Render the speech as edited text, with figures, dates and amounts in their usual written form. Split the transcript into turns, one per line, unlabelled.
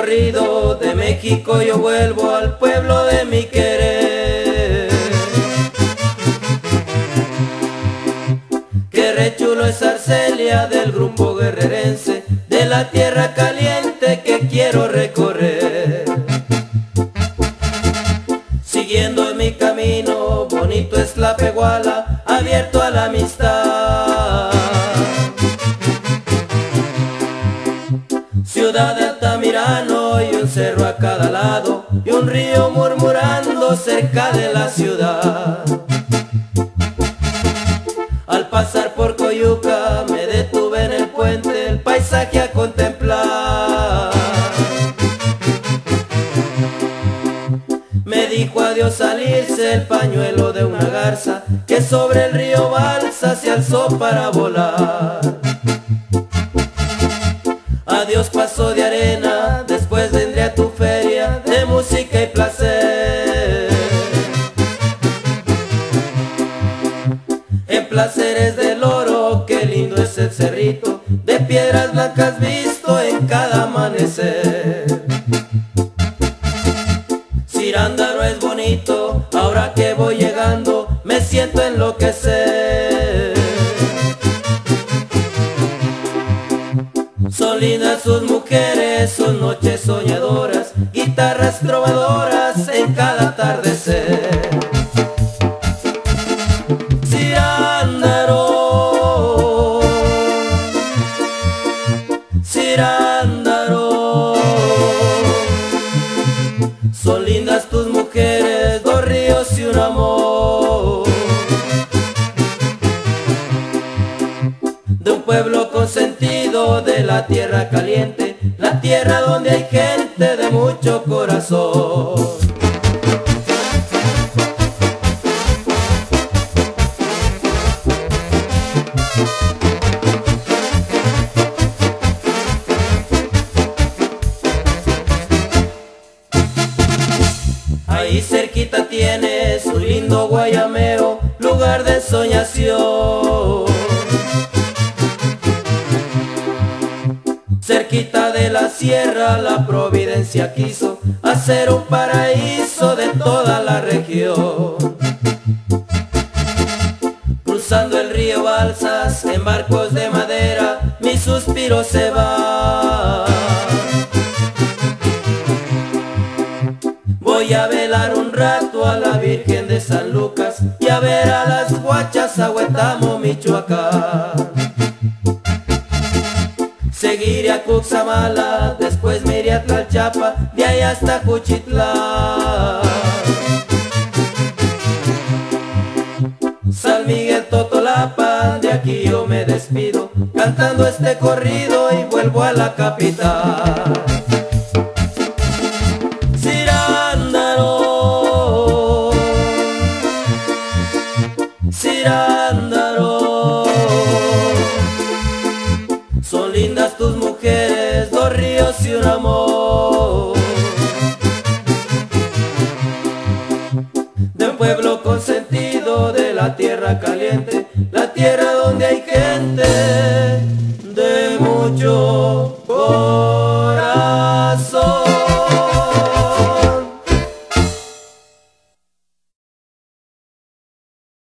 corrido de México yo vuelvo al pueblo de mi querer. Qué re chulo es Arcelia del grupo guerrerense, de la tierra caliente que quiero recorrer. Siguiendo en mi camino, bonito es Tlapehuala, abierto a la amistad. Ciudad de Altamirano y un cerro a cada lado, y un río murmurando cerca de la ciudad. Al pasar por Coyuca me detuve en el puente, el paisaje a contemplar. Me dijo adiós al irse el pañuelo de una garza, que sobre el río Balsa se alzó para volar. Adiós paso de arena, después vendré a tu feria de música y placer. En Placeres del Oro, qué lindo es el cerrito, de piedras blancas visto en cada amanecer. Cirándaro es bonito, ahora que voy llegando me siento enloquecer. Son lindas sus mujeres, sus noches soñadoras, guitarras trovadoras en cada atardecer. Cirándaro, Cirándaro, son lindas tus mujeres, dos ríos y un amor. De un pueblo consentido, de la tierra caliente, la tierra donde hay gente de mucho corazón. Ahí cerquita tienes un lindo guayameo, lugar de soñación. Cerquita de la sierra la providencia quiso hacer un paraíso de toda la región. Cruzando el río Balsas en barcos de madera, mi suspiro se va. Voy a velar un rato a la Virgen de San Lucas y a ver a las guachas a Huetamo, Michoacán. Seguiré a Cuxamala, después me iré a Tlalchapa, de ahí hasta Juchitlán. San Miguel Totolapan, de aquí yo me despido, cantando este corrido y vuelvo a la capital. Cirándaro, Cirándaro, son lindas tus mujeres, dos ríos y un amor. De un pueblo consentido, de la tierra caliente,